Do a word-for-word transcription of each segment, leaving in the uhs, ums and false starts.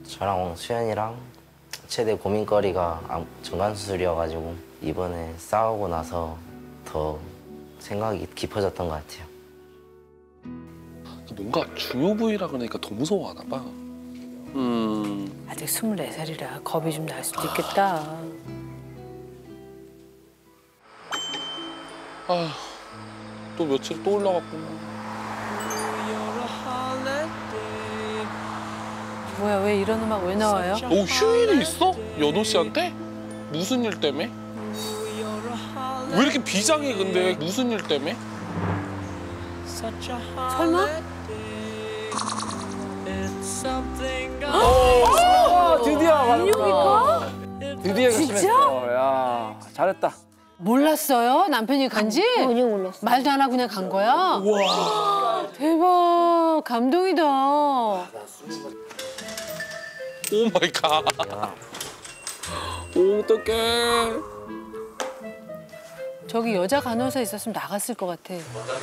저랑 수현이랑 최대 고민거리가 정관 수술이어가지고 이번에 싸우고 나서 더 생각이 깊어졌던 것 같아요. 뭔가 중요 부위라 그러니까 더 무서워하나 봐. 음. 아직 스물네 살이라 겁이 좀 날 수도 있겠다. 아, 또 며칠 또 올라갔구나. 뭐야, 왜 이런 음악 왜 나와요? 오, 휴일이 있어? 연호 씨한테? 무슨 일 때문에? 왜 이렇게 비장해 근데? 무슨 일 때문에? 설마? 어, 드디어 가는구나. 인육이가? 드디어 진짜? 결심했어. 야, 잘했다. 몰랐어요? 남편이 간지? 전혀 몰랐어. 말도 안 하고 그냥 간 거야? 와. 대박. 감동이다. 오 마이 갓. 오, 어떡해. 저기 여자 간호사 있었으면 나갔을 것 같아.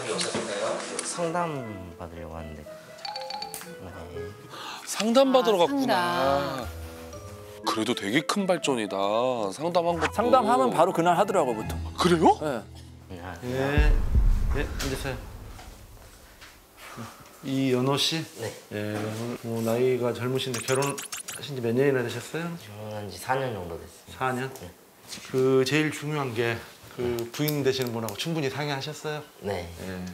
상담 받으려고 하는데. 네. 상담받으러 아, 갔구나. 상담. 그래도 되게 큰 발전이다. 상담한 것도. 상담하면 바로 그날 하더라고, 보통. 그래요? 네. 예, 예, 앉으세요. 이연호 씨? 네. 예, 뭐 나이가 젊으신데 결혼하신 지 몇 년이나 되셨어요? 결혼한 지 사 년 정도 됐어요. 사 년? 네. 그 제일 중요한 게 그 부인 되시는 분하고 충분히 상의하셨어요? 네.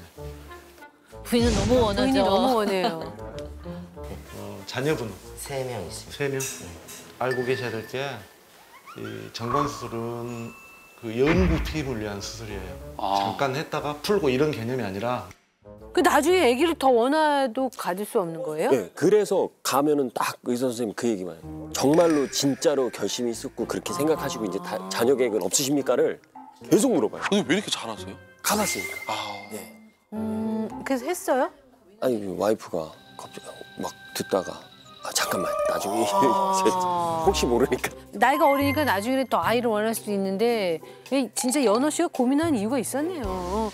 예. 부인은 너무 원하죠. 부인이 너무 원해요. 어, 자녀분 세 명 있습니다. 세 명? 알고 계셔야 될 게 이 정관 수술은 그 연구 피임을 위한 수술이에요. 아. 잠깐 했다가 풀고 이런 개념이 아니라 그 나중에 아기를 더 원해도 가질 수 없는 거예요? 네, 그래서 가면은 딱 의사 선생님 그 얘기만 해요. 정말로 진짜로 결심이 있었고 그렇게 생각하시고 이제 다, 자녀 계획은 없으십니까를 계속 물어봐요. 근데 왜 이렇게 잘하세요? 가봤으니까. 아, 네. 음, 그래서 했어요? 아니 그 와이프가 갑자기 막 듣다가 아 잠깐만 나중에 아. 혹시 모르니까. 나이가 어리니까 나중에 또 아이를 원할 수도 있는데 진짜 연호 씨가 고민하는 이유가 있었네요.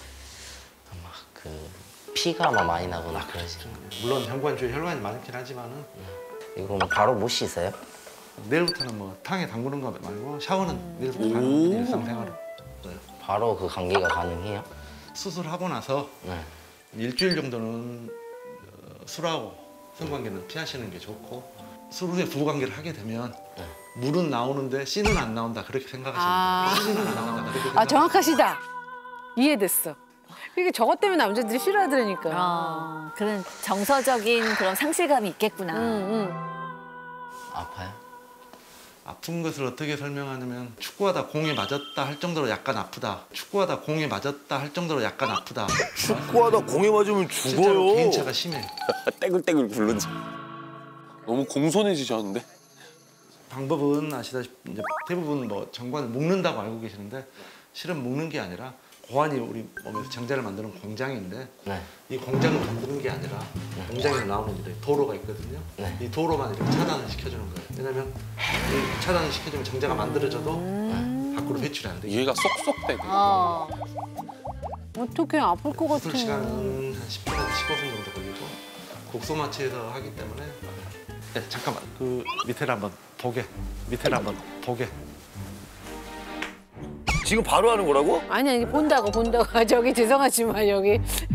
그 피가 막 많이 나거나 그러시는 거예요. 물론 현관 주에 혈관이 많긴 하지만은 이거 뭐 바로 못 씻어요? 내일부터는 뭐 탕에 담그는 거 말고 샤워는 내일부터 가는 일상생활을. 바로 그 관계가 가능해요? 수술하고 나서 네. 일주일 정도는 어, 술하고 성관계는 피하시는 게 좋고 술 후에 부부관계를 하게 되면 네. 물은 나오는데 씨는 안 나온다 그렇게 생각하시면 아. 돼요. 씨는 안 나온다 그렇게 아, 생각하시면 정확하시다. 이해됐어. 이게 저것 때문에 남자들이 싫어하더라니까. 아, 그런 정서적인 그런 상실감이 있겠구나. 응, 응. 아파요? 아픈 것을 어떻게 설명하냐면 축구하다 공에 맞았다 할 정도로 약간 아프다. 축구하다 공에 맞았다 할 정도로 약간 아프다. 축구하다 공에 맞으면 실제로 개인차가 심해. 떼굴떼굴 굴른지. 너무 공손해지셨는데? 방법은 아시다시피 이제 대부분 뭐 정관을 묶는다고 알고 계시는데 실은 묶는 게 아니라 고환이 우리 몸에서 정자를 만드는 공장인데 네. 이 공장을 만드는 게 아니라 공장에서 나오는 이제 도로가 있거든요. 네. 이 도로만 이렇게 차단을 시켜주는 거예요. 왜냐면 이 차단을 시켜주면 정자가 만들어져도 밖으로 배출이 안 돼요. 이해가 쏙쏙 되네. 어. 어떻게 아플 것 같아. 수술 시간은 한 십 분에서 십오 분 정도 걸리고 곡소 마취해서 하기 때문에 네, 잠깐만 그 밑에를 한번 보게 밑에를 한번 보게 지금 바로 하는 거라고? 아니 아니 본다고 본다고. 저기 죄송하지만 여기.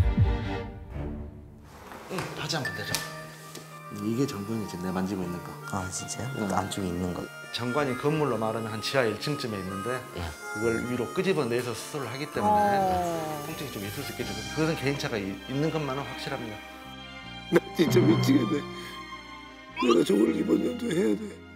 응, 바지 한번 내려. 이게 정관이지 내가 만지고 있는 거. 아 진짜요? 그 안쪽에 있는 거. 정관이 건물로 말하면 한 지하 일 층쯤에 있는데 네. 그걸 위로 끄집어내서 수술을 하기 때문에 어. 통증이 좀 있을 수 있겠죠. 그것은 개인차가 이- 있는 것만은 확실합니다. 나 진짜 미치겠네. 내가 저걸 이번 연도 해야 돼.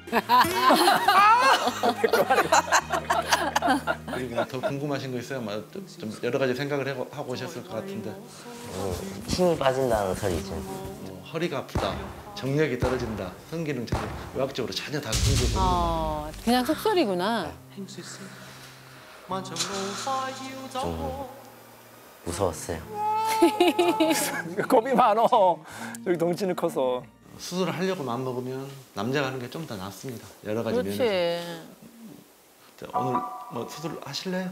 그리고 뭐더 궁금하신 거 있어요? 뭐 좀 여러 가지 생각을 해- 하고 오셨을 것 같은데 어, 힘이 빠진다는 소리죠. 뭐 허리가 아프다, 정력이 떨어진다, 성기능 전혀 의학적으로 전혀 다 근거가 어, 그냥 속설이구나. 좀 무서웠어요. 겁이 많어. 저기 덩치는 커서. 수술을 하려고 마음먹으면 남자가 하는 게 좀 더 낫습니다. 여러 가지 면에서. 그렇지. 자, 오늘 뭐 수술 하실래요?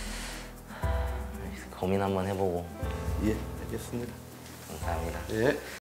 고민 한번 해보고 예, 알겠습니다. 감사합니다. 예.